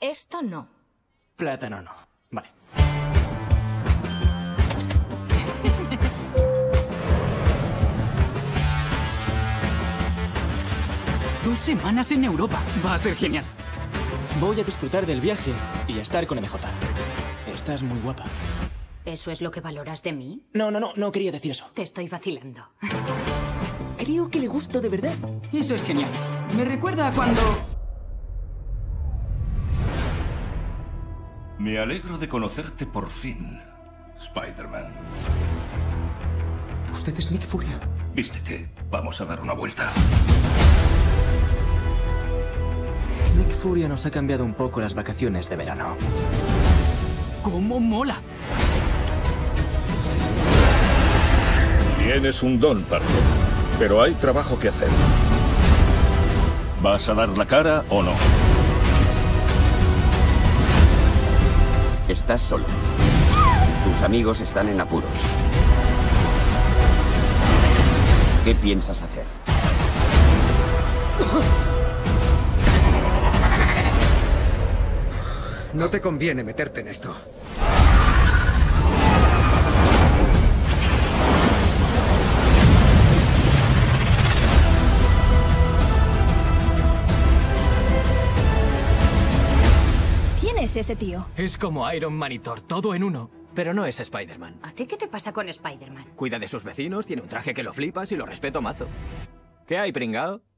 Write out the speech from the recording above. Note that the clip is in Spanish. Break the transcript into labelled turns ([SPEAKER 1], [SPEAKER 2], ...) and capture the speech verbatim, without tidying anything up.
[SPEAKER 1] Esto no.
[SPEAKER 2] Plátano no. Vale.
[SPEAKER 3] Dos semanas en Europa. Va a ser genial.
[SPEAKER 2] Voy a disfrutar del viaje y a estar con M J. Estás muy guapa.
[SPEAKER 4] ¿Eso es lo que valoras de mí?
[SPEAKER 2] No, no, no, no quería decir eso.
[SPEAKER 4] Te estoy vacilando.
[SPEAKER 2] Creo que le gusto de verdad.
[SPEAKER 3] Eso es genial. Me recuerda a cuando...
[SPEAKER 5] Me alegro de conocerte por fin, Spider-Man.
[SPEAKER 2] ¿Usted es Nick Furia?
[SPEAKER 5] Vístete, vamos a dar una vuelta.
[SPEAKER 2] Nick Furia nos ha cambiado un poco las vacaciones de verano.
[SPEAKER 3] ¡Cómo mola!
[SPEAKER 5] Tienes un don, Parker, pero hay trabajo que hacer. ¿Vas a dar la cara o no?
[SPEAKER 6] Estás solo. Tus amigos están en apuros. ¿Qué piensas hacer?
[SPEAKER 7] No te conviene meterte en esto.
[SPEAKER 8] ¿Quién es ese tío?
[SPEAKER 3] Es como Iron Man y Thor, todo en uno. Pero no es Spider-Man.
[SPEAKER 4] ¿A ti qué te pasa con Spider-Man?
[SPEAKER 3] Cuida de sus vecinos, tiene un traje que lo flipas y lo respeto mazo. ¿Qué hay, pringao?